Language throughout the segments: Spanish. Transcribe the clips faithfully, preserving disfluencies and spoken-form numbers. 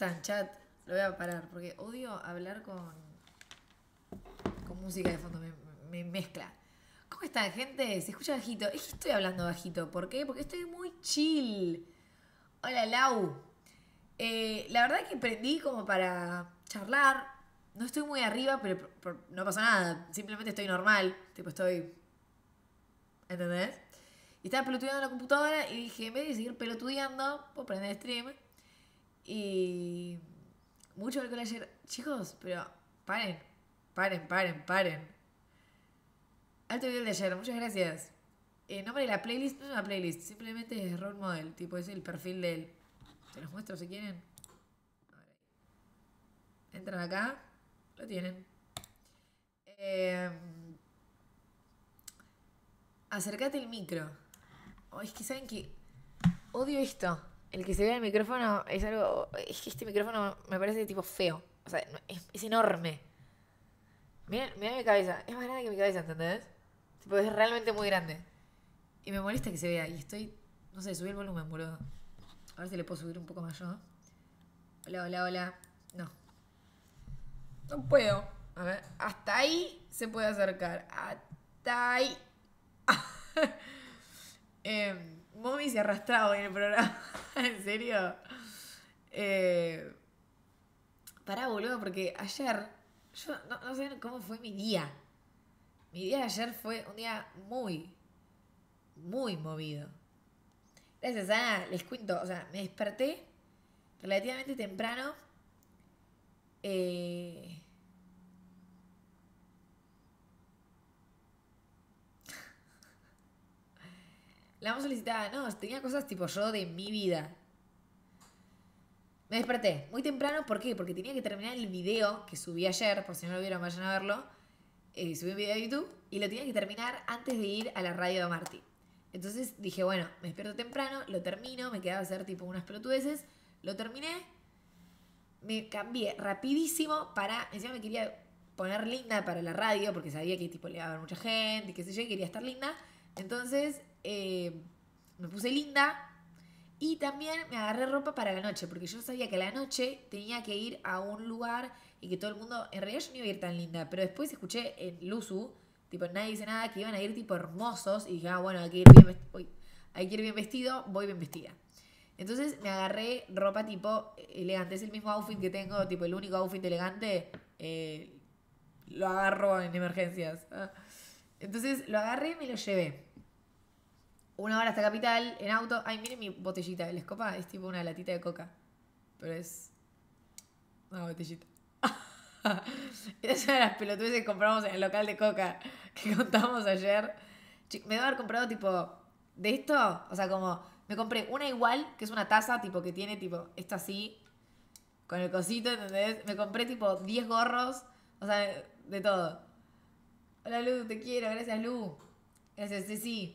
están, chat? Lo voy a parar porque odio hablar con, con música de fondo, me, me mezcla. ¿Cómo están, gente? Se escucha bajito. Es que estoy hablando bajito. ¿Por qué? Porque estoy muy chill. Hola, Lau. Eh, la verdad que prendí como para charlar. No estoy muy arriba, pero por- por- no pasa nada. Simplemente estoy normal. Tipo, estoy... ¿Entendés? Y estaba pelotudeando en la computadora y dije, en vez de seguir pelotudeando, puedo prender stream. Y... Mucho alcohol ayer. Chicos, pero paren. Paren, paren, paren. Alto video de ayer, muchas gracias. El nombre de la playlist no es una playlist, simplemente es role model. Tipo, es el perfil de él. Se los muestro si quieren. Entran acá, lo tienen. Eh, acércate el micro. Oh, es que saben que odio esto. El que se vea el micrófono es algo. Es que este micrófono me parece tipo feo. O sea, es, es enorme. Miren, miren mi cabeza. Es más grande que mi cabeza, ¿entendés? Tipo, es realmente muy grande. Y me molesta que se vea. Y estoy. No sé, subí el volumen, boludo. A ver si le puedo subir un poco más yo. Hola, hola, hola. No. No puedo. A ver, hasta ahí se puede acercar. Hasta ahí. eh, Mommy se arrastraba en el programa. ¿En serio? Eh, pará, boludo, porque ayer. Yo no, no sé cómo fue mi día. Mi día de ayer fue un día muy, muy movido. Gracias, Ana. Les cuento. O sea, me desperté relativamente temprano. Eh. La más solicitada, no, tenía cosas tipo yo de mi vida. Me desperté muy temprano, ¿por qué? Porque tenía que terminar el video que subí ayer, por si no lo vieron, vayan a verlo. Eh, subí un video de YouTube y lo tenía que terminar antes de ir a la radio de Marty. Entonces dije, bueno, me despierto temprano, lo termino, me quedaba a hacer tipo unas pelotudeces, lo terminé, me cambié rapidísimo para, encima me quería poner linda para la radio, porque sabía que tipo le iba a haber mucha gente y qué sé yo, y quería estar linda. Entonces eh, me puse linda y también me agarré ropa para la noche, porque yo sabía que a la noche tenía que ir a un lugar y que todo el mundo, en realidad yo no iba a ir tan linda, pero después escuché en Luzu, tipo Nadie Dice Nada, que iban a ir tipo hermosos y dije, ah, bueno, hay que ir bien vestido, hay que ir bien vestido, voy bien vestida. Entonces me agarré ropa tipo elegante, es el mismo outfit que tengo, tipo el único outfit elegante, eh, lo agarro en emergencias. Entonces lo agarré y me lo llevé. Una hora hasta Capital, en auto. Ay, miren mi botellita. ¿Les copa? Es tipo una latita de coca. Pero es una botellita. Esa es una de las pelotudes que compramos en el local de coca que contamos ayer. Me debo haber comprado tipo de esto. O sea, como me compré una igual, que es una taza tipo que tiene tipo esto así, con el cosito, ¿entendés? Me compré tipo diez gorros. O sea, de todo. Hola Lu, te quiero. Gracias Lu. Gracias Ceci.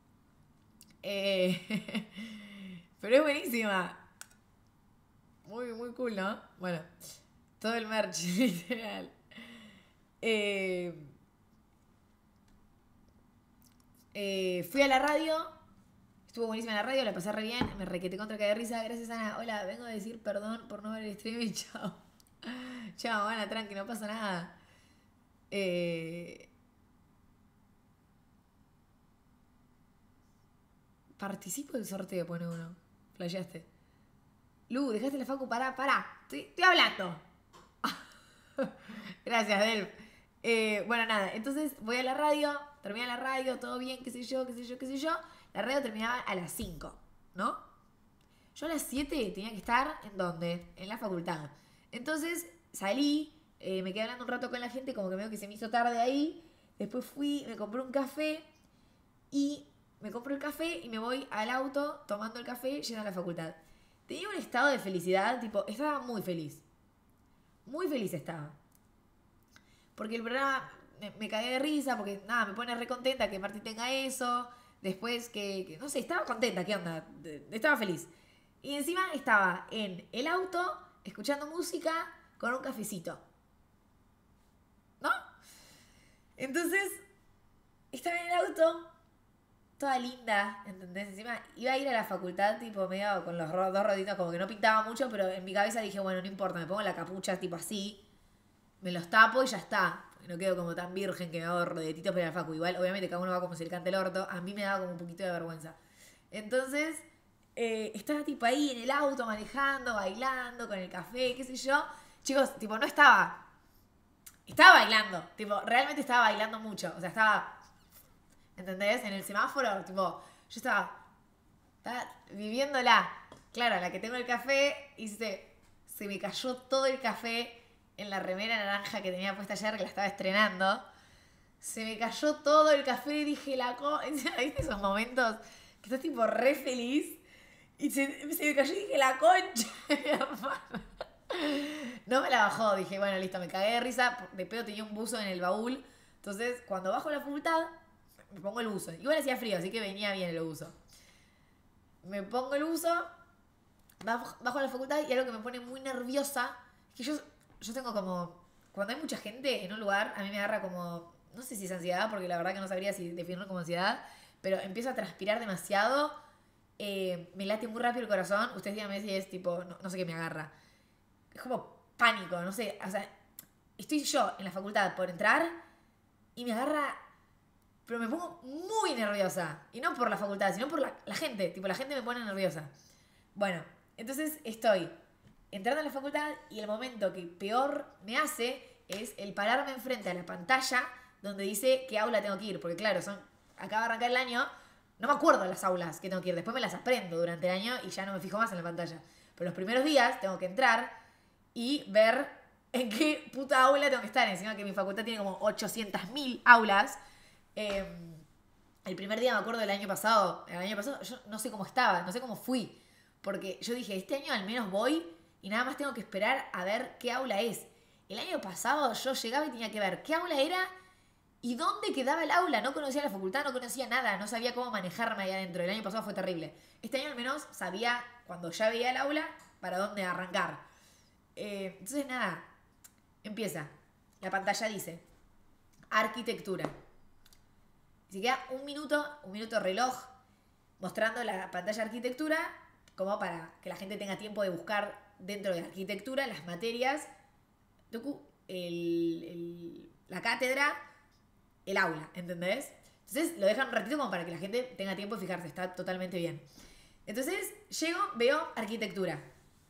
Eh, pero es buenísima. Muy, muy cool, ¿no? Bueno, todo el merch, literal. Eh, eh, fui a la radio. Estuvo buenísima la radio, la pasé re bien. Me requeté contra caer de risa. Gracias, Ana. Hola, vengo a decir perdón por no ver el stream y chao. Chao, Ana, tranqui, no pasa nada. Eh, participo del sorteo, pone uno. Flasheaste. Lu, dejaste la facu, pará, pará. Estoy, estoy hablando. Gracias, Del. Eh, bueno, nada, entonces voy a la radio, termina la radio, todo bien, qué sé yo, qué sé yo, qué sé yo. La radio terminaba a las cinco, ¿no? Yo a las siete tenía que estar, ¿en dónde? En la facultad. Entonces salí, eh, me quedé hablando un rato con la gente, como que veo que se me hizo tarde ahí. Después fui, me compré un café y me compro el café y me voy al auto tomando el café yendo a la facultad. Tenía un estado de felicidad, tipo, estaba muy feliz. Muy feliz estaba. Porque el programa me, me cagué de risa, porque nada, me pone re contenta que Marty tenga eso. Después que, que, no sé, estaba contenta, ¿qué onda? Estaba feliz. Y encima estaba en el auto, escuchando música, con un cafecito. ¿No? Entonces, estaba en el auto toda linda, ¿entendés? Encima iba a ir a la facultad tipo medio con los ro- dos roditos, como que no pintaba mucho, pero en mi cabeza dije, bueno, no importa, me pongo la capucha tipo así, me los tapo y ya está. No quedo como tan virgen que me hago rodetitos para la facu. Igual, obviamente, cada uno va como si le cante el orto. A mí me daba como un poquito de vergüenza. Entonces, eh, estaba tipo ahí en el auto, manejando, bailando, con el café, qué sé yo. Chicos, tipo, no estaba. Estaba bailando. Tipo, realmente estaba bailando mucho. O sea, estaba. ¿Entendés? En el semáforo, tipo, yo estaba. Estaba viviéndola. Claro, la que tengo el café, hice. Se me cayó todo el café en la remera naranja que tenía puesta ayer, que la estaba estrenando. Se me cayó todo el café y dije, la co... ¿Viste esos momentos que estás tipo re feliz? Y se, se me cayó y dije, la concha de mi hermana. No me la bajó, dije, bueno, listo, me cagué de risa. De pedo tenía un buzo en el baúl. Entonces, cuando bajo la facultad, me pongo el buzo. Igual hacía frío, así que venía bien el buzo. Me pongo el buzo, bajo, bajo la facultad y algo que me pone muy nerviosa es que yo, yo tengo como... Cuando hay mucha gente en un lugar, a mí me agarra como... No sé si es ansiedad, porque la verdad que no sabría si definirlo como ansiedad, pero empiezo a transpirar demasiado, eh, me late muy rápido el corazón. Ustedes díganme si es tipo, no, no sé qué me agarra. Es como pánico, no sé. O sea, estoy yo en la facultad por entrar y me agarra, pero me pongo muy nerviosa. Y no por la facultad, sino por la, la gente. Tipo, la gente me pone nerviosa. Bueno, entonces estoy entrando a la facultad y el momento que peor me hace es el pararme enfrente a la pantalla donde dice qué aula tengo que ir. Porque claro, son acaba de arrancar el año, no me acuerdo las aulas que tengo que ir. Después me las aprendo durante el año y ya no me fijo más en la pantalla. Pero los primeros días tengo que entrar y ver en qué puta aula tengo que estar. Encima que mi facultad tiene como ochocientas mil aulas. Eh, el primer día me acuerdo del año pasado. El año pasado yo no sé cómo estaba, no sé cómo fui. Porque yo dije, este año al menos voy y nada más tengo que esperar a ver qué aula es. El año pasado yo llegaba y tenía que ver qué aula era y dónde quedaba el aula. No conocía la facultad, no conocía nada, no sabía cómo manejarme ahí adentro. El año pasado fue terrible. Este año al menos sabía, cuando ya veía el aula, para dónde arrancar. Eh, entonces nada, empieza. La pantalla dice, arquitectura. Y se queda un minuto, un minuto reloj, mostrando la pantalla de arquitectura, como para que la gente tenga tiempo de buscar dentro de arquitectura las materias, el, el, la cátedra, el aula, ¿entendés? Entonces lo dejan un ratito como para que la gente tenga tiempo de fijarse, está totalmente bien. Entonces llego, veo arquitectura.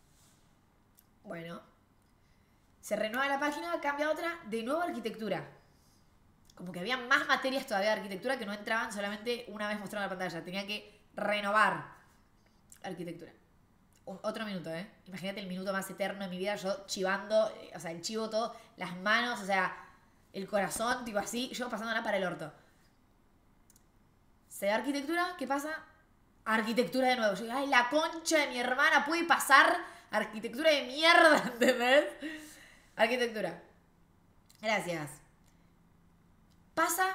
Bueno, se renueva la página, cambia otra, de nuevo arquitectura. Como que había más materias todavía de arquitectura que no entraban solamente una vez mostrando la pantalla. Tenía que renovar arquitectura. Otro minuto, ¿eh? Imagínate el minuto más eterno de mi vida, yo chivando, o sea, el chivo todo, las manos, o sea, el corazón, tipo así, yo pasándola para el orto. Se da arquitectura, ¿qué pasa? Arquitectura de nuevo. Yo digo, ay, la concha de mi hermana, puede pasar arquitectura de mierda, ¿entendés? Arquitectura. Gracias. Pasa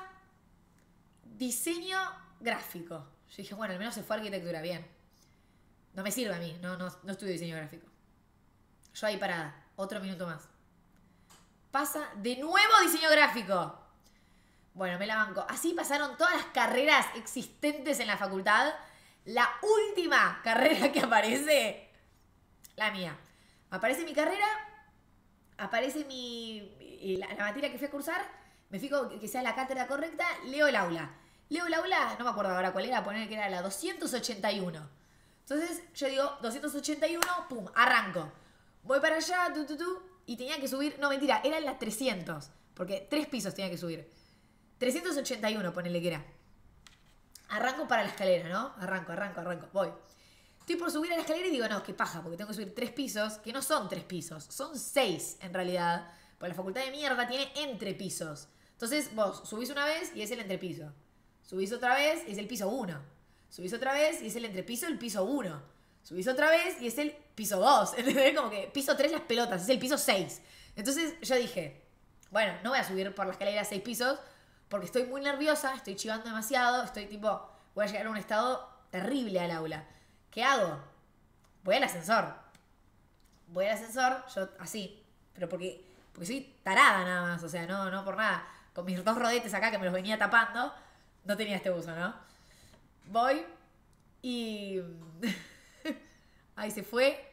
diseño gráfico. Yo dije, bueno, al menos se fue arquitectura, bien. No me sirve a mí, no, no, no estudio diseño gráfico. Yo ahí parada, otro minuto más. Pasa de nuevo diseño gráfico. Bueno, me la banco. Así pasaron todas las carreras existentes en la facultad. La última carrera que aparece, la mía. Aparece mi carrera, aparece mi la, la materia que fui a cursar, me fijo que sea la cátedra correcta, leo el aula. Leo el aula, no me acuerdo ahora cuál era, poner que era la doscientos ochenta y uno. Entonces yo digo, doscientos ochenta y uno, pum, arranco. Voy para allá, tu, tu, tu, y tenía que subir, no mentira, era la trescientos, porque tres pisos tenía que subir. trescientos ochenta y uno, ponele que era. Arranco para la escalera, ¿no? Arranco, arranco, arranco, voy. Estoy por subir a la escalera y digo, no, qué paja, porque tengo que subir tres pisos, que no son tres pisos, son seis en realidad. Porque la facultad de mierda tiene entrepisos. Entonces vos subís una vez y es el entrepiso. Subís otra vez y es el piso uno. Subís otra vez y es el entrepiso, el piso uno. Subís otra vez y es el piso dos. ¿Entendés? Como que piso tres las pelotas, es el piso seis. Entonces yo dije, bueno, no voy a subir por la escalera seis pisos porque estoy muy nerviosa, estoy chivando demasiado, estoy tipo, voy a llegar a un estado terrible al aula. ¿Qué hago? Voy al ascensor. Voy al ascensor, yo así, pero porque, porque soy tarada nada más, o sea, no, no por nada. Con mis dos rodetes acá que me los venía tapando, no tenía este buzo, ¿no? Voy y... Ahí se fue.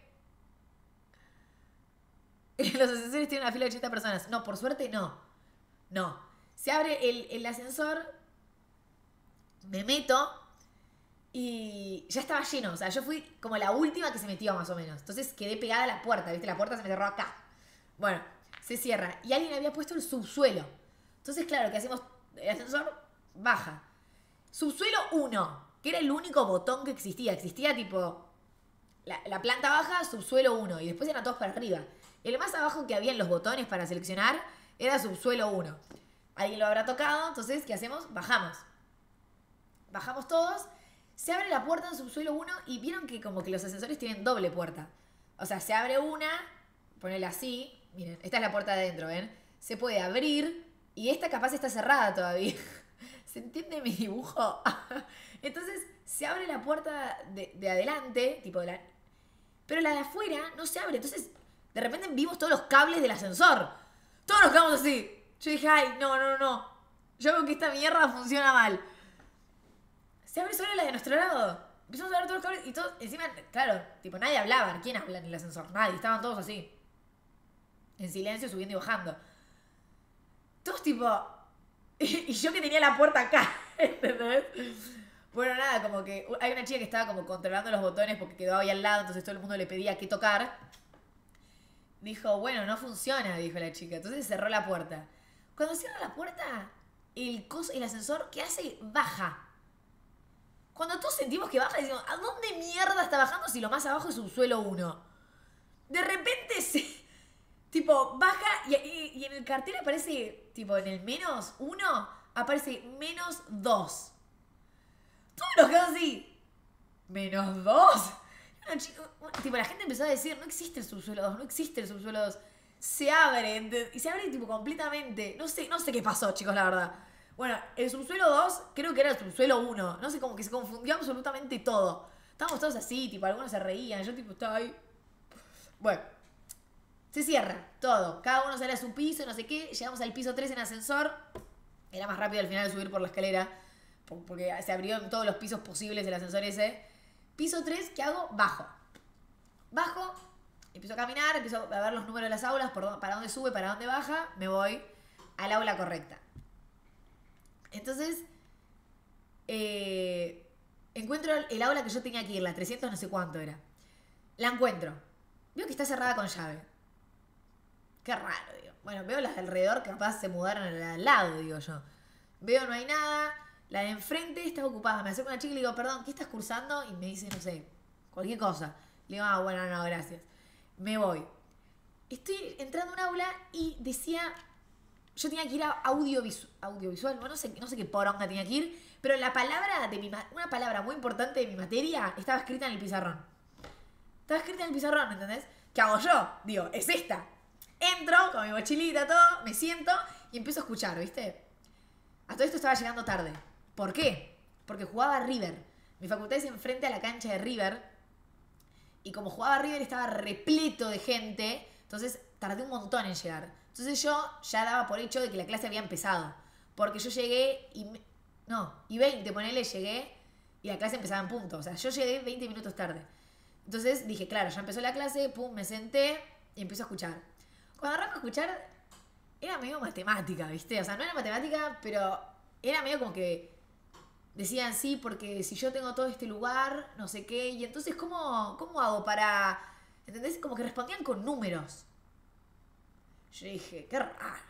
Los ascensores tienen una fila de ochenta personas. No, por suerte no. No. Se abre el, el ascensor. Me meto. Y ya estaba lleno. O sea, yo fui como la última que se metió más o menos. Entonces quedé pegada a la puerta. ¿Viste? La puerta se me cerró acá. Bueno, se cierra. Y alguien había puesto el subsuelo. Entonces, claro, ¿qué hacemos? El ascensor baja. Subsuelo uno. Que era el único botón que existía. Existía tipo... La, la planta baja, subsuelo uno. Y después eran todos para arriba. El más abajo que había en los botones para seleccionar era subsuelo uno. Alguien lo habrá tocado. Entonces, ¿qué hacemos? Bajamos. Bajamos todos. Se abre la puerta en subsuelo uno. Y vieron que como que los ascensores tienen doble puerta. O sea, se abre una. Ponele así. Miren, esta es la puerta de adentro, ¿ven? Se puede abrir. Y esta capaz está cerrada todavía. ¿Se entiende mi dibujo? Entonces se abre la puerta de, de adelante, tipo de la... Pero la de afuera no se abre. Entonces de repente vimos todos los cables del ascensor. Todos nos quedamos así. Yo dije, ay, no, no, no. Yo veo que esta mierda funciona mal. Se abre solo la de nuestro lado. Empezamos a ver todos los cables y todos, encima, claro, tipo nadie hablaba. ¿Quién habla en el ascensor? Nadie, estaban todos así. En silencio, subiendo y bajando. Todos tipo... Y yo que tenía la puerta acá, ¿entendés? Bueno, nada, como que hay una chica que estaba como controlando los botones porque quedó ahí al lado, entonces todo el mundo le pedía qué tocar. Dijo, bueno, no funciona, dijo la chica. Entonces cerró la puerta. Cuando cierra la puerta, el, coso, el ascensor, ¿qué hace? Baja. Cuando todos sentimos que baja, decimos, ¿a dónde mierda está bajando si lo más abajo es subsuelo uno? De repente se... Tipo, baja y, y, y en el cartel aparece, tipo, en el menos uno, aparece menos dos. Todos nos quedamos así. ¿Menos dos? No, chico, tipo, la gente empezó a decir, no existe el subsuelo dos, no existe el subsuelo dos. Se abre, y se abre, tipo, completamente. No sé, no sé qué pasó, chicos, la verdad. Bueno, el subsuelo dos creo que era el subsuelo uno. No sé, como que se confundió absolutamente todo. Estábamos todos así, tipo, algunos se reían. Yo, tipo, estaba ahí. Bueno. Se cierra todo. Cada uno sale a su piso, no sé qué. Llegamos al piso tres en ascensor. Era más rápido al final de subir por la escalera. Porque se abrió en todos los pisos posibles el ascensor ese. Piso tres, ¿qué hago? Bajo. Bajo. Empiezo a caminar. Empiezo a ver los números de las aulas. Por, para dónde sube, para dónde baja. Me voy al aula correcta. Entonces, eh, encuentro el aula que yo tenía que ir. La trescientos no sé cuánto era. La encuentro. Veo que está cerrada con llave. Qué raro, digo. Bueno, veo las de alrededor que capaz se mudaron a la de al lado, digo yo. Veo no hay nada. La de enfrente está ocupada. Me acerco a una chica y le digo, perdón, ¿qué estás cursando? Y me dice, no sé, cualquier cosa. Le digo, ah, bueno, no, gracias. Me voy. Estoy entrando a un aula y decía... Yo tenía que ir a audiovisual. Audiovisual, bueno, no sé, no sé qué poronga tenía que ir. Pero la palabra de mi... Una palabra muy importante de mi materia estaba escrita en el pizarrón. Estaba escrita en el pizarrón, ¿entendés? ¿Qué hago yo? Digo, es esta. Entro con mi mochilita, todo, me siento y empiezo a escuchar, ¿viste? A todo esto estaba llegando tarde. ¿Por qué? Porque jugaba a River. Mi facultad es enfrente a la cancha de River. Y como jugaba a River estaba repleto de gente. Entonces tardé un montón en llegar. Entonces yo ya daba por hecho de que la clase había empezado. Porque yo llegué y... Me... No, y veinte, ponele, llegué y la clase empezaba en punto. O sea, yo llegué veinte minutos tarde. Entonces dije, claro, ya empezó la clase, pum, me senté y empiezo a escuchar. Cuando arranco a escuchar, era medio matemática, ¿viste? O sea, no era matemática, pero era medio como que decían, sí, porque si yo tengo todo este lugar, no sé qué, y entonces, ¿cómo, cómo hago para...? ¿Entendés? Como que respondían con números. Yo dije, qué raro.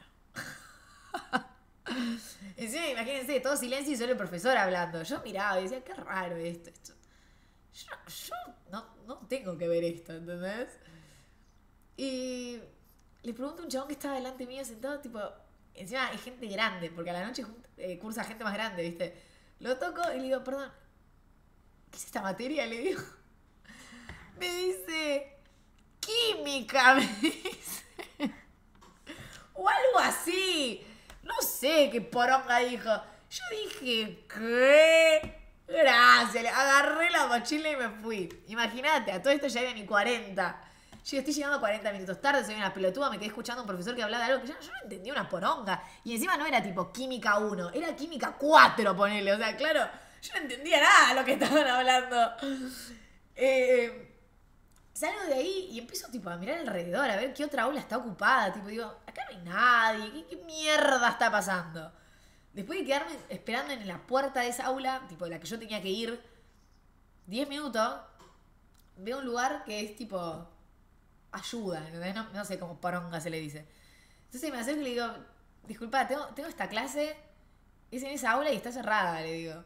Encima, imagínense, todo silencio y solo el profesor hablando. Yo miraba y decía, qué raro esto, esto. Yo, yo no, no tengo que ver esto, ¿entendés? Y... Le pregunto a un chabón que estaba delante mío sentado, tipo... Encima es gente grande, porque a la noche eh, cursa gente más grande, ¿viste? Lo toco y le digo, perdón, ¿qué es esta materia? Le digo. Me dice, química, me dice. O algo así. No sé qué poronga dijo. Yo dije, ¿qué? Gracias. Le agarré la mochila y me fui. Imagínate, a todo esto ya eran ni cuarenta. Yo estoy llegando cuarenta minutos tarde, soy una pelotuda, me quedé escuchando a un profesor que hablaba de algo que yo, yo no entendía una poronga. Y encima no era tipo química uno, era química cuatro, ponele. O sea, claro, Yo no entendía nada de lo que estaban hablando. Eh, salgo de ahí y empiezo tipo a mirar alrededor, a ver qué otra aula está ocupada. Tipo, digo, acá no hay nadie, ¿qué, qué mierda está pasando? Después de quedarme esperando en la puerta de esa aula, tipo de la que yo tenía que ir, diez minutos, veo un lugar que es tipo ayuda, no, no sé cómo poronga se le dice. Entonces me acerco y le digo, disculpa, tengo, tengo esta clase, es en esa aula y está cerrada, le digo.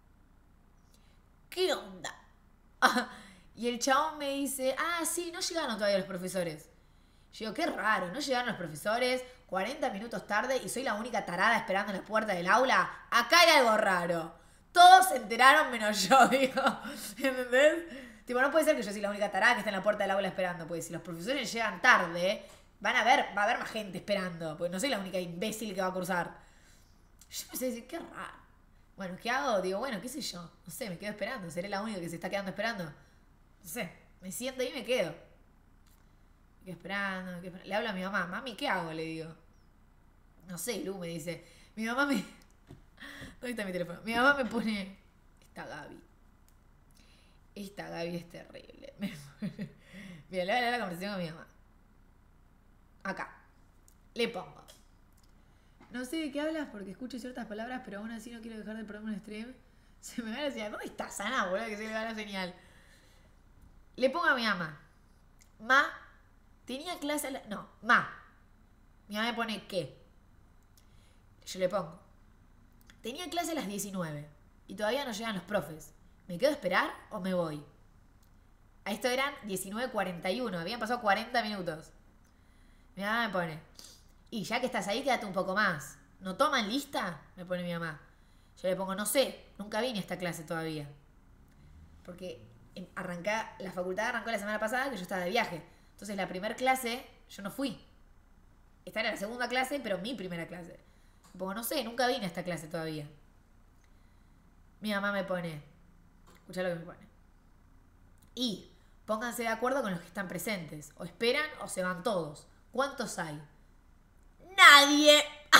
¿Qué onda? Y el chabón me dice, ah, sí, no llegaron todavía los profesores. Yo digo, qué raro, no llegaron los profesores, cuarenta minutos tarde y soy la única tarada esperando en la puerta del aula. Acá hay algo raro. Todos se enteraron menos yo, digo. ¿Entendés? Tipo, no puede ser que yo soy la única tarada que está en la puerta del aula esperando, porque si los profesores llegan tarde, van a ver, va a haber más gente esperando, porque no soy la única imbécil que va a cruzar. Yo empecé a decir, qué raro. Bueno, ¿qué hago? Digo, bueno, qué sé yo. No sé, me quedo esperando. ¿Seré la única que se está quedando esperando? No sé, me siento y me quedo. Me quedo esperando, me quedo esperando. Le hablo a mi mamá, mami, ¿qué hago? Le digo. No sé, Lu me dice. Mi mamá me... ¿Dónde está mi teléfono? Mi mamá me pone... Esta Gaby. Esta Gaby es terrible. Mira, le voy a leer la conversación con mi mamá. Acá. Le pongo. No sé de qué hablas porque escucho ciertas palabras, pero aún así no quiero dejar de perderme un stream. Se me va la señal. ¿Dónde está Sana, boludo? Que se le va la señal. Le pongo a mi mamá. Ma, tenía clase a la... No, ma. Mi mamá me pone ¿qué? Yo le pongo. Tenía clase a las diecinueve y todavía no llegan los profes. ¿Me quedo a esperar o me voy? A esto eran diecinueve cuarenta y uno. Habían pasado cuarenta minutos. Mi mamá me pone... Y ya que estás ahí, quédate un poco más. ¿No toman lista? Me pone mi mamá. Yo le pongo, no sé, nunca vine a esta clase todavía. Porque arranca, la facultad arrancó la semana pasada que yo estaba de viaje. Entonces la primera clase yo no fui. Esta era la segunda clase, pero mi primera clase. Le pongo, no sé, nunca vine a esta clase todavía. Mi mamá me pone, escuchá lo que me pone. Y pónganse de acuerdo con los que están presentes. O esperan o se van todos. ¿Cuántos hay? Nadie.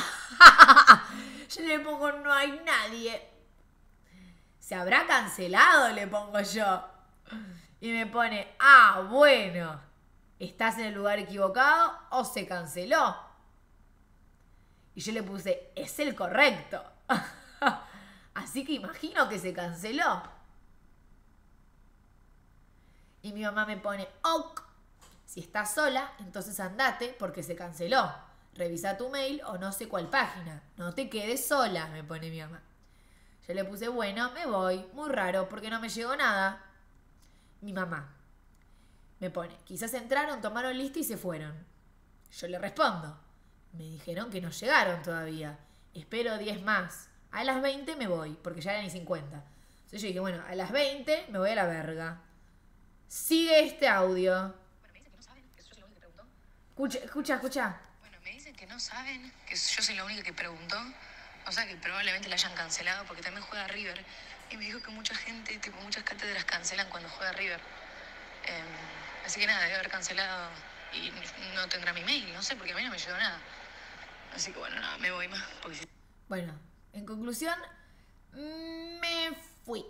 Yo le pongo, no hay nadie. ¿Se habrá cancelado? Le pongo yo. Y me pone, ah, bueno, ¿estás en el lugar equivocado o se canceló? Y yo le puse, es el correcto. Así que imagino que se canceló. Y mi mamá me pone, ok, si estás sola, entonces andate porque se canceló. Revisa tu mail o no sé cuál página. No te quedes sola, me pone mi mamá. Yo le puse, bueno, me voy. Muy raro, porque no me llegó nada. Mi mamá me pone, quizás entraron, tomaron lista y se fueron. Yo le respondo, me dijeron que no llegaron todavía. Espero diez más. A las veinte me voy, porque ya eran y cincuenta. Entonces yo dije, bueno, a las veinte me voy a la verga. Sigue este audio. Bueno, me dicen que no saben, que yo soy la única que preguntó. Escucha, escucha, escucha. Me dicen que no saben, que yo soy la única que preguntó. O sea, que probablemente la hayan cancelado porque también juega River. Y me dijo que mucha gente, tipo, muchas cátedras cancelan cuando juega River. Eh, así que nada, debe haber cancelado y no tendrá mi mail, no sé, porque a mí no me llegó nada. Así que bueno, nada, me voy más. Porque si... Bueno, en conclusión, me fui.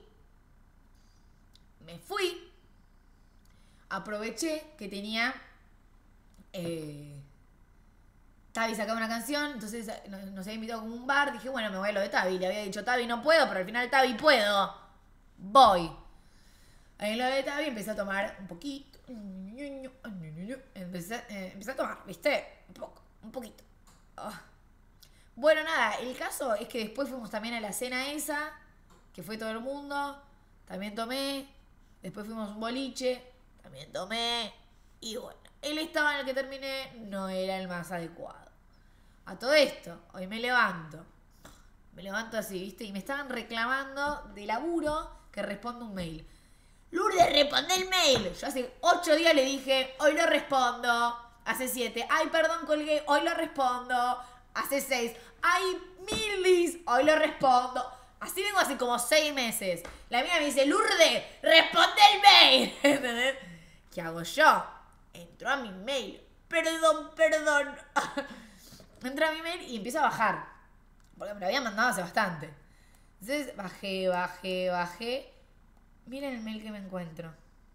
Me fui. Aproveché que tenía... Eh, Tavi sacaba una canción, entonces nos había invitado como un bar. Dije, bueno, me voy a lo de Tavi. Le había dicho, Tavi, no puedo, pero al final Tavi puedo. Voy. En lo de Tavi empecé a tomar un poquito. Empecé, eh, empecé a tomar, ¿viste? Un poco, un poquito. Oh. Bueno, nada, el caso es que después fuimos también a la cena esa, que fue todo el mundo. También tomé. Después fuimos a un boliche. También tomé. Y bueno, el estado en el que terminé no era el más adecuado. A todo esto, hoy me levanto. Me levanto así, ¿viste? Y me estaban reclamando de laburo que responda un mail. Lourdes, responde el mail. Yo hace ocho días le dije, hoy lo respondo. Hace siete, ay, perdón, colgué, hoy lo respondo. Hace seis, ay, Milis, hoy lo respondo. Así vengo hace como seis meses. La mía me dice, Lourdes, responde el mail. ¿Entendés? ¿Qué hago yo? Entro a mi mail. Perdón, perdón. Entro a mi mail y empiezo a bajar. Porque me lo habían mandado hace bastante. Entonces bajé, bajé, bajé. Miren el mail que me encuentro.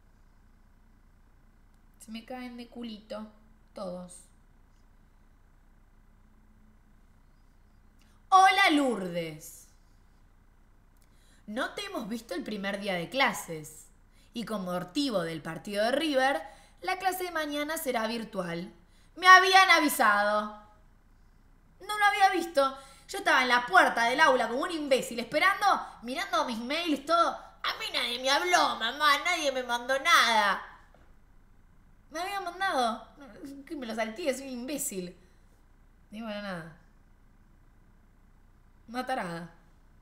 Se me caen de culito. Todos. Hola Lourdes. No te hemos visto el primer día de clases. Y con motivo del partido de River, la clase de mañana será virtual. Me habían avisado. No lo había visto. Yo estaba en la puerta del aula como un imbécil, esperando, mirando mis mails, todo. A mí nadie me habló, mamá, nadie me mandó nada. Me habían mandado. Que me lo salté, soy un imbécil. Ni bueno, nada. Una tarada.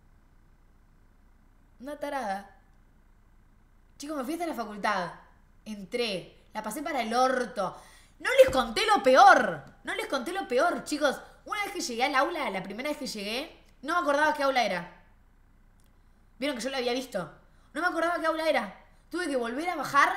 Una tarada. Chicos, me fui hasta la facultad. Entré. La pasé para el orto. No les conté lo peor. No les conté lo peor, chicos. Una vez que llegué al aula, la primera vez que llegué, no me acordaba qué aula era. Vieron que yo la había visto. No me acordaba qué aula era. Tuve que volver a bajar,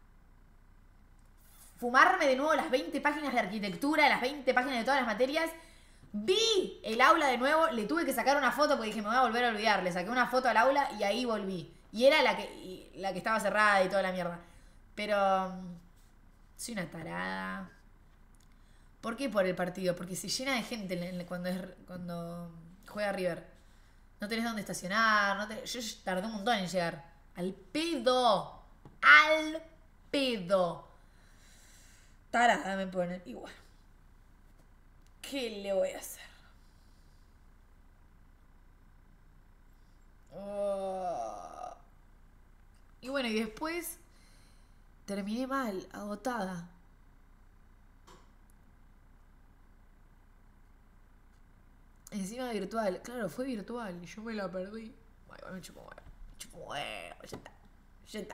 fumarme de nuevo las veinte páginas de arquitectura, las veinte páginas de todas las materias. Vi el aula de nuevo, le tuve que sacar una foto porque dije, me voy a volver a olvidar. Le saqué una foto al aula y ahí volví. Y era la que, la que estaba cerrada y toda la mierda. Pero soy una tarada. ¿Por qué por el partido? Porque se llena de gente cuando, es, cuando juega River. No tenés dónde estacionar. No tenés, yo tardé un montón en llegar. Al pedo. Al pedo. Tarada me ponen. Igual. ¿Qué le voy a hacer? Oh. Y bueno, y después terminé mal, agotada. Encima virtual. Claro, fue virtual y yo me la perdí. Ay, me chupo huevo. Me chupo huevo. Ya está. Ya está.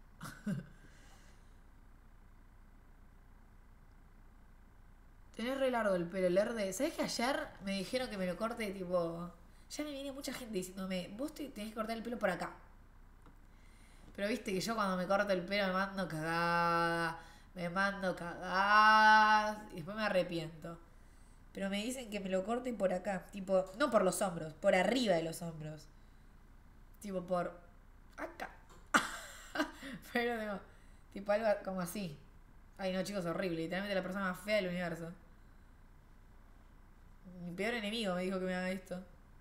Tenés re largo el pelo, Lerde. ¿Sabés que ayer me dijeron que me lo corte, tipo... Ya me viene mucha gente diciéndome, vos te tenés que cortar el pelo por acá. Pero viste que yo cuando me corto el pelo me mando cagada. Me mando cagada. Y después me arrepiento. Pero me dicen que me lo corte por acá. Tipo, no por los hombros, por arriba de los hombros. Tipo por acá. Pero digo, tipo algo como así. Ay no, chicos, horrible. Literalmente la persona más fea del universo. Mi peor enemigo me dijo que me haga esto.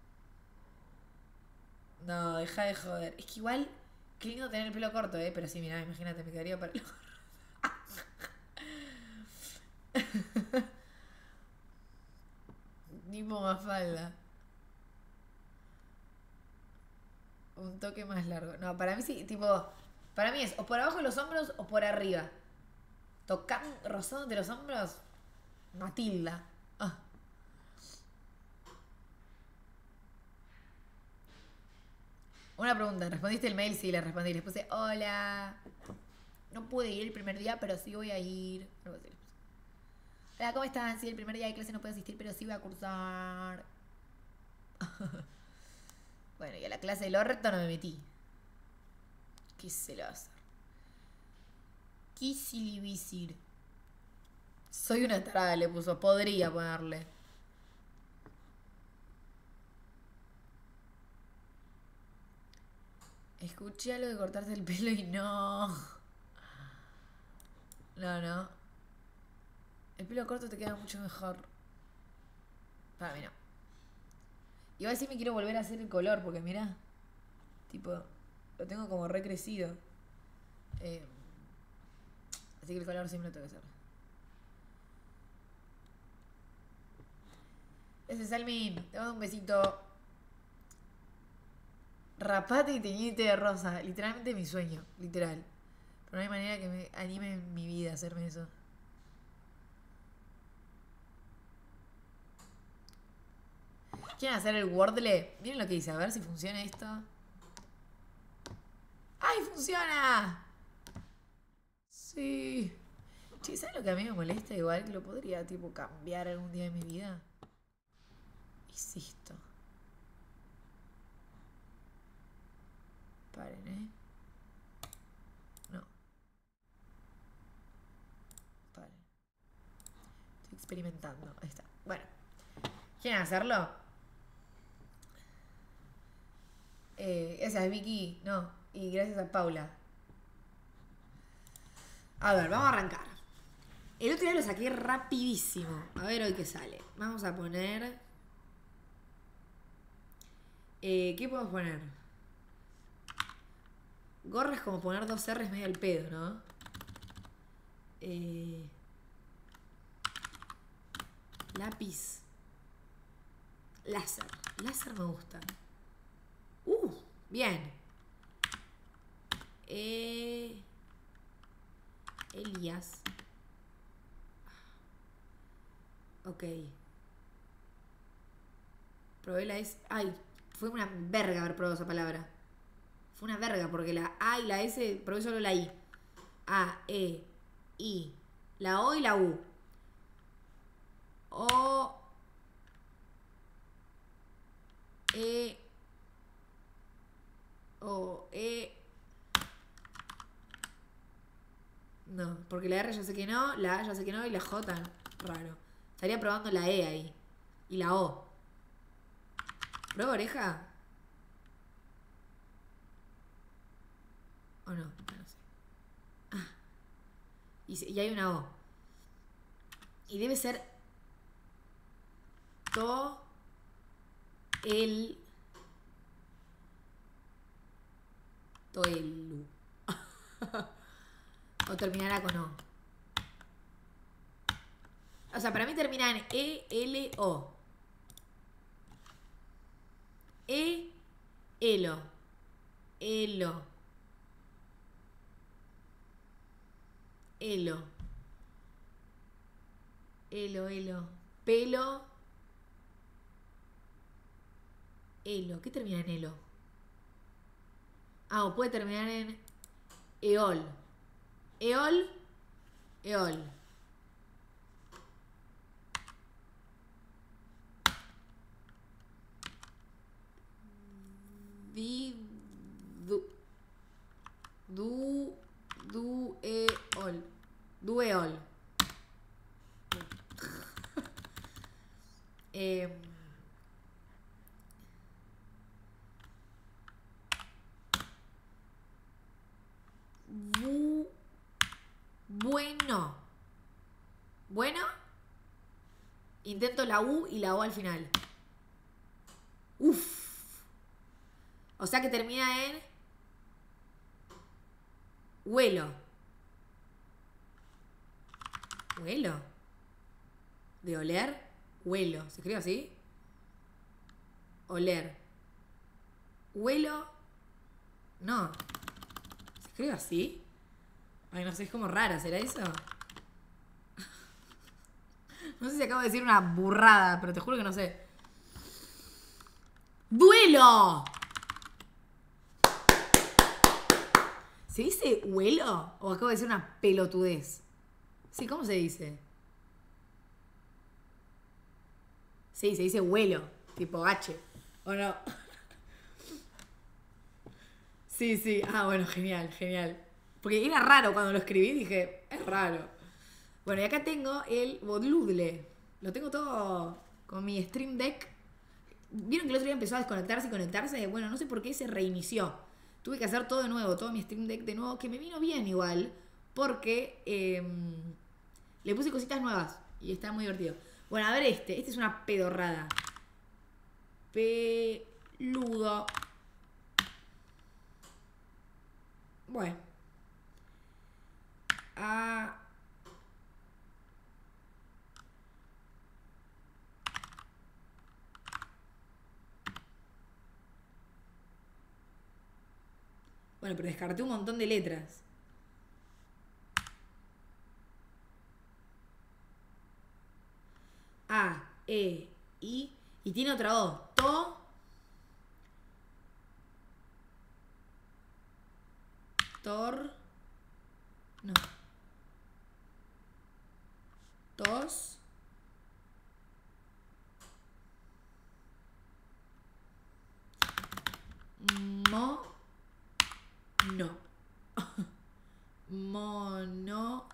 No, deja de joder. Es que igual, qué lindo tener el pelo corto, eh. Pero sí, mirá, imagínate, me quedaría para el Tipo Mafalda. Un toque más largo. No, para mí sí, tipo... Para mí es o por abajo de los hombros o por arriba. Tocando, rozándote los hombros. Matilda. Ah. Una pregunta. ¿Respondiste el mail? Sí, le respondí. Les puse, hola. No pude ir el primer día, pero sí voy a ir. Hola, ¿cómo están? Sí, el primer día de clase no puedo asistir, pero sí voy a cursar. Bueno, y a la clase del orto no me metí. ¿Qué se lo va a hacer? Kisilivisir. Soy una tarada, le puso. Podría ponerle. Escuché algo de cortarse el pelo y no. No, no. El pelo corto te queda mucho mejor. Para mí no. Igual sí me quiero volver a hacer el color, porque mirá. Tipo, lo tengo como recrecido. Eh, así que el color sí me lo tengo que hacer. Ese es Salmin. Te mando un besito. Rapate y teñite de rosa. Literalmente mi sueño. Literal. Pero no hay manera que me anime en mi vida a hacerme eso. ¿Quieren hacer el Wordle? Miren lo que dice. A ver si funciona esto. ¡Ay, funciona! Sí. Che, ¿sabes lo que a mí me molesta? Igual que lo podría, tipo, cambiar algún día de mi vida. Es esto. Paren, ¿eh? No. Paren. Estoy experimentando. Ahí está. Bueno. ¿Quieren hacerlo? Eh, esa es Vicky, no. Y gracias a Paula. A ver, vamos a arrancar. El otro día lo saqué rapidísimo. A ver hoy qué sale. Vamos a poner... Eh, ¿Qué podemos poner? Gorra es como poner dos R's medio al pedo, ¿no? Eh, lápiz. Láser. Láser me gusta. Uh, bien. Eh, Elías. Ok. Probé la S. Ay, fue una verga haber probado esa palabra. Fue una verga porque la A y la S probé solo la I. A, E, I. La O y la U. O. E. O. E. No, porque la R ya sé que no, la A ya sé que no y la J raro. Estaría probando la E ahí. Y la O. ¿Pruebo oreja? ¿O no? Ah, no sé. Ah. Y, se- y hay una O. Y debe ser To. El. Toelu. O terminará con O. O sea, para mí termina en E, L, O. E, Elo. Elo. Elo. Elo, elo. Pelo. Elo. ¿Qué termina en elo? Ah, o puede terminar en eol. Eol. Eol. Di. Du. Du. Dueol. Dueol. Eh, bu, bueno. Bueno. Intento la U y la O al final. Uf. O sea que termina en huelo. ¿Huelo? ¿De oler? Huelo. ¿Se escribe así? Oler. Huelo. No. ¿Se escribe así? Ay, no sé, es como rara. ¿Será eso? No sé si acabo de decir una burrada, pero te juro que no sé. ¡Duelo! ¿Se dice huelo? ¿O acabo de decir una pelotudez? Sí, ¿cómo se dice? Sí, se dice huelo. Tipo H. ¿O no? Sí, sí. Ah, bueno, genial, genial. Porque era raro cuando lo escribí, dije, es raro. Bueno, y acá tengo el Bodludle. Lo tengo todo con mi Stream Deck. ¿Vieron que el otro día empezó a desconectarse y conectarse? Bueno, no sé por qué se reinició. Tuve que hacer todo de nuevo, todo mi Stream Deck de nuevo, que me vino bien igual, porque eh, le puse cositas nuevas y está muy divertido. Bueno, a ver este. Este es una pedorrada. Peludo. Bueno. A... Bueno, pero descarté un montón de letras. A, E, I. Y tiene otra O. To. Tor. No. Tos. Mo. No. Mono.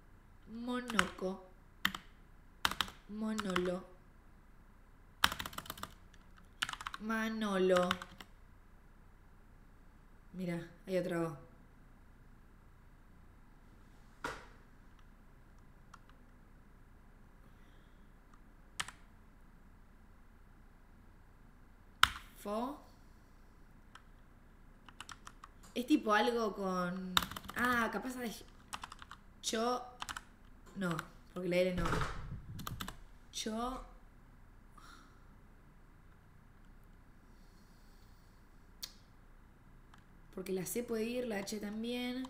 Monoco. Monolo. Manolo. Mira, hay otra O. Fo. Es tipo algo con... Ah, capaz de... Cho... No, porque la L no. Cho... Porque la C puede ir, la H también.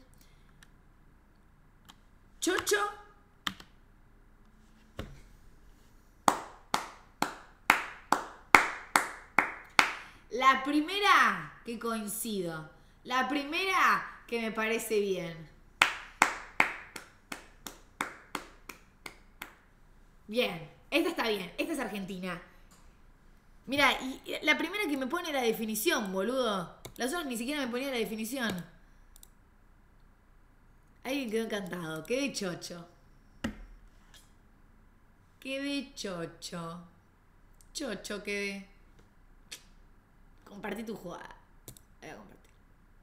Chocho. La primera que coincido. La primera que me parece bien. Bien, esta está bien. Esta es Argentina. Mira, y la primera que me pone la definición, boludo. Las otras ni siquiera me ponía la definición. Alguien quedó encantado. Quedé chocho. Quedé chocho. Chocho quedé. Compartí tu jugada. Voy a compartir.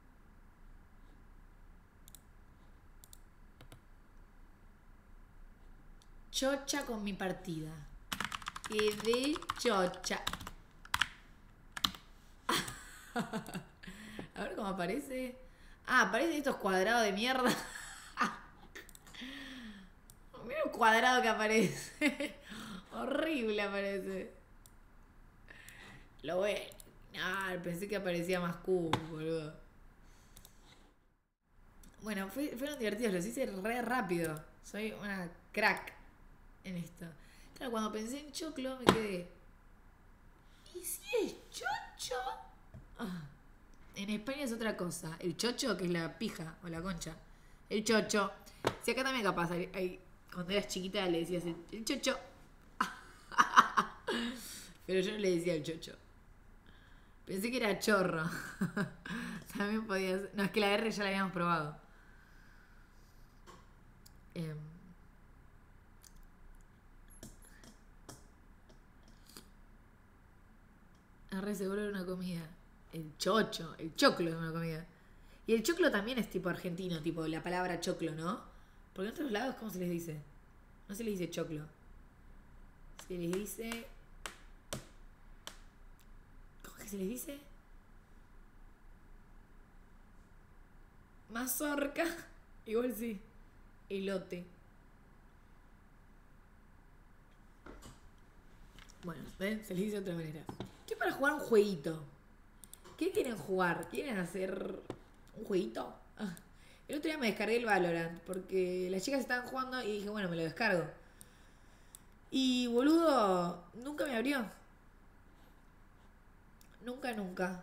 Chocha con mi partida. Quedé chocha. A ver cómo aparece. Ah, aparecen estos cuadrados de mierda. Mira el cuadrado que aparece. Horrible aparece. Lo voy a... Ah, pensé que aparecía más cubo, boludo. Bueno, fue, fueron divertidos, los hice re rápido. Soy una crack en esto. Claro, cuando pensé en choclo me quedé. ¿Y si es chocho? Ah, en España es otra cosa. El chocho, que es la pija o la concha. El chocho. Si acá también capaz, hay, hay, cuando eras chiquita le decías el, el chocho. Pero yo no le decía el chocho. Pensé que era chorro. También podía ser. No, es que la R ya la habíamos probado. Eh. R seguro era una comida. El chocho, el choclo es una comida. Y el choclo también es tipo argentino, tipo la palabra choclo, ¿no? Porque en otros lados, ¿cómo se les dice? No se les dice choclo. Se les dice... ¿Cómo es que se les dice? Mazorca. Igual sí. Elote. Bueno, ¿ven? Se les dice de otra manera. ¿Qué para jugar un jueguito? ¿Qué quieren jugar? ¿Quieren hacer un jueguito? Ah. El otro día me descargué el Valorant porque las chicas estaban jugando y dije, bueno, me lo descargo. Y boludo, nunca me abrió. Nunca, nunca.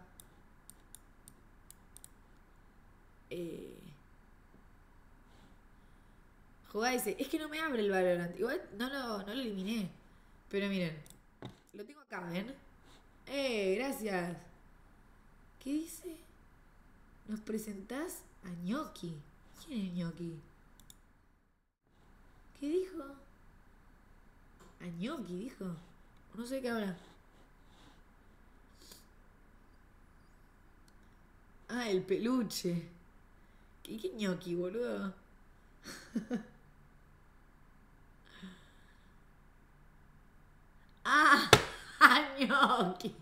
Eh... Jugá ese. Es que no me abre el Valorant. Igual no lo, no lo eliminé. Pero miren. Lo tengo acá, ¿ven? Eh, gracias. ¿Qué dice? ¿Nos presentás a Gnocchi? ¿Quién es Gnocchi? ¿Qué dijo? A Gnocchi, dijo. No sé qué habla. Ah, el peluche. ¿Qué, qué Gnocchi, boludo? Ah, Gnocchi.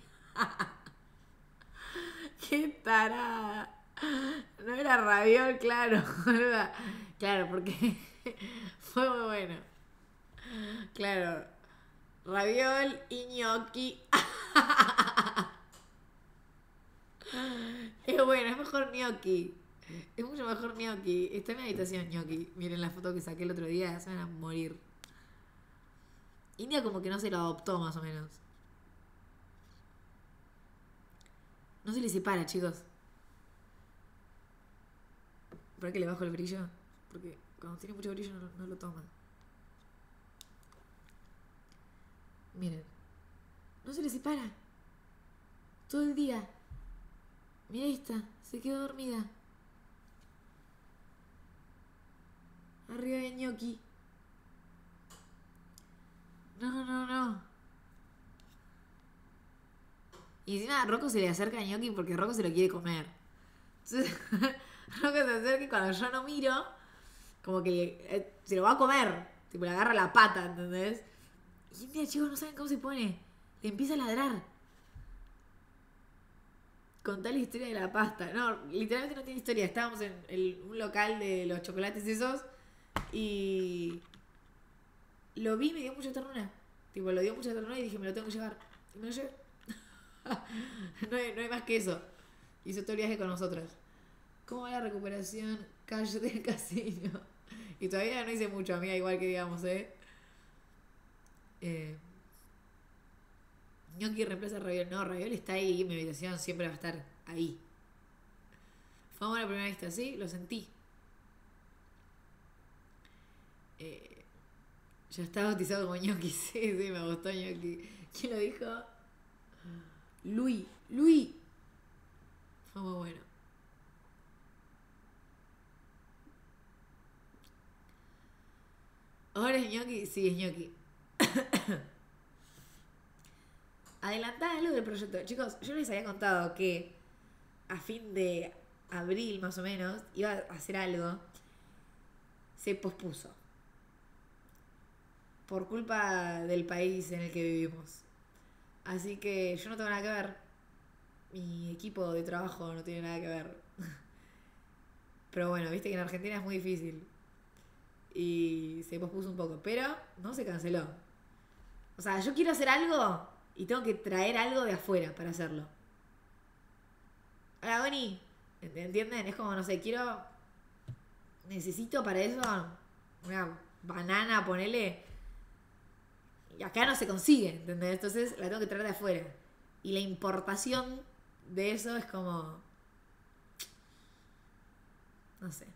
Qué tarada. No era raviol, claro. Claro, porque fue muy bueno. Claro. Raviol y gnocchi. Es bueno, es mejor gnocchi. Es mucho mejor gnocchi. Está en mi habitación gnocchi. Miren la foto que saqué el otro día. Se van a morir. India como que no se lo adoptó más o menos. No se le separa, chicos. ¿Para que le bajo el brillo? Porque cuando tiene mucho brillo no, no lo toma. Miren. No se le separa. Todo el día. Mira esta. Se quedó dormida. Arriba de gnocchi. No, no, no. Y encima a Rocco se le acerca a Gnocchi porque Rocco se lo quiere comer. Entonces, Rocco se acerca y cuando yo no miro, como que eh, se lo va a comer. Tipo, le agarra la pata, ¿entendés? Y mira, chicos, no saben cómo se pone. Le empieza a ladrar. Contá la historia de la pasta. No, literalmente no tiene historia. Estábamos en el, un local de los chocolates esos y lo vi y me dio mucha ternura. Tipo, lo dio mucha ternura y dije, me lo tengo que llevar. Y me lo llevé. no, hay, no hay más que eso. Hizo todo el viaje con nosotras. ¿Cómo va la recuperación? Calle del casino. Y todavía no hice mucho, amiga, igual que digamos, ¿eh? Eh... Gnocchi reemplaza a Ravioli. No, Ravioli está ahí y mi habitación siempre va a estar ahí. Fue a la primera vista, sí, lo sentí. Eh, ya está bautizado como Gnocchi, sí, sí, me gustó Gnocchi. ¿Quién lo dijo? Luis, Luis. Fue muy bueno. ¿Ahora es Gnocchi? Sí, es Gnocchi. Adelantada algo del proyecto. Chicos, yo les había contado que a fin de abril, más o menos, iba a hacer algo. Se pospuso. Por culpa del país en el que vivimos. Así que yo no tengo nada que ver. Mi equipo de trabajo no tiene nada que ver. Pero bueno, viste que en Argentina es muy difícil. Y se pospuso un poco. Pero no se canceló. O sea, yo quiero hacer algo y tengo que traer algo de afuera para hacerlo. Hola, Bonnie. ¿Entienden? Es como, no sé, quiero... Necesito para eso una banana, ponele. Y acá no se consigue, ¿entendés? Entonces la tengo que traer de afuera. Y la importación de eso es como... No sé.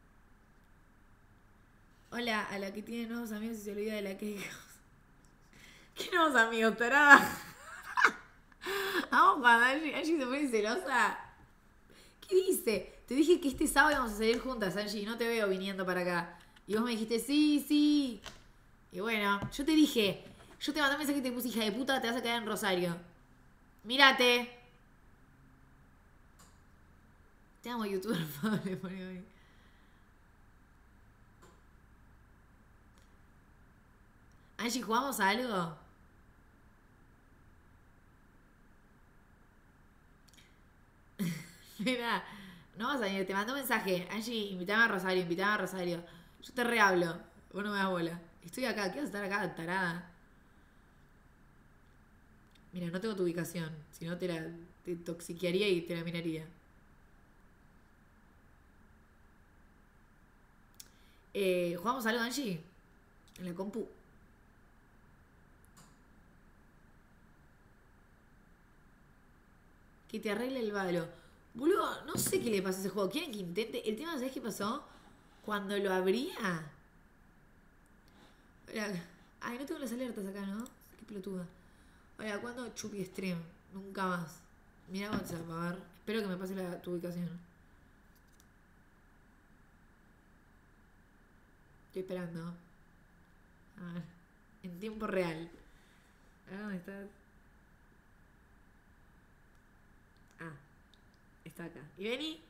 Hola, a la que tiene nuevos amigos y se olvida de la que... ¿Qué nuevos amigos, tarada? Vamos cuando Angie, Angie se pone celosa. ¿Qué dice? Te dije que este sábado vamos a salir juntas, Angie, y no te veo viniendo para acá. Y vos me dijiste, sí, sí. Y bueno, yo te dije, yo te mandé un mensaje y te puse, hija de puta, te vas a quedar en Rosario. Mírate. Te amo, youtuber, le pone hoy. Angie, ¿jugamos a algo? Mira, no vas a venir, te mandó un mensaje. Angie, invitame a Rosario, invitame a Rosario. Yo te rehablo, vos no me das bola. Estoy acá, ¿qué vas a estar acá, tarada? Mira, no tengo tu ubicación, si no te la te toxiquearía y te la miraría. Eh, ¿Jugamos algo, Angie? En la compu. Que te arregle el balo. Boludo, no sé qué le pasó a ese juego. ¿Quieren que intente? El tema, ¿sabes qué pasó? Cuando lo abría... Ay, no tengo las alertas acá, ¿no? Qué pelotuda. Hola, ¿cuándo Chupi Stream? Nunca más. Mira WhatsApp, a ver. Espero que me pase la, tu ubicación. Estoy esperando. A ver. En tiempo real. A ver, ¿dónde estás? Ah. Está acá. ¿Y vení?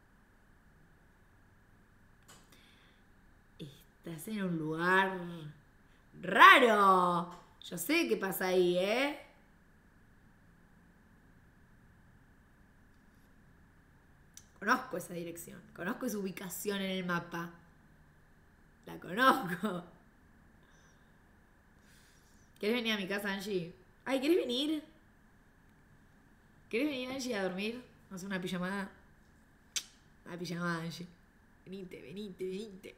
Estás en un lugar raro. Yo sé qué pasa ahí, ¿eh? Conozco esa dirección. Conozco esa ubicación en el mapa. La conozco. ¿Querés venir a mi casa, Angie? Ay, ¿querés venir? ¿Querés venir, Angie, a dormir? Vamos a hacer una pijamada. Una pijamada, Angie. Venite, venite, venite.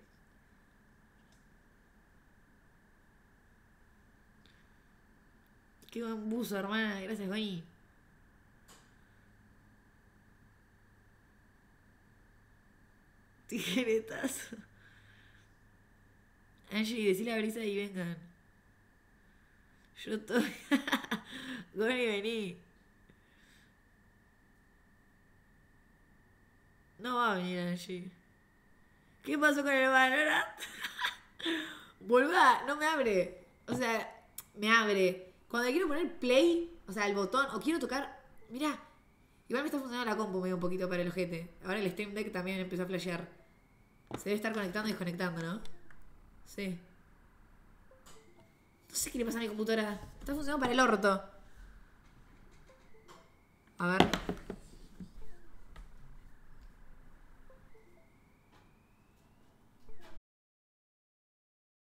Qué buen buzo, hermana. Gracias, Bonnie. Tijeretas. Angie, decile a Brisa y vengan. Yo estoy... Bonnie, vení. No va a venir Angie. ¿Qué pasó con el Valorant? Boluda, no me abre. O sea, me abre. Cuando le quiero poner play, o sea, el botón, o quiero tocar Mirá. Igual me está funcionando la compu medio un poquito para el ojete. Ahora el Steam Deck también empezó a flashear. Se debe estar conectando y desconectando, ¿no? Sí. No sé qué le pasa a mi computadora. Está funcionando para el orto. A ver.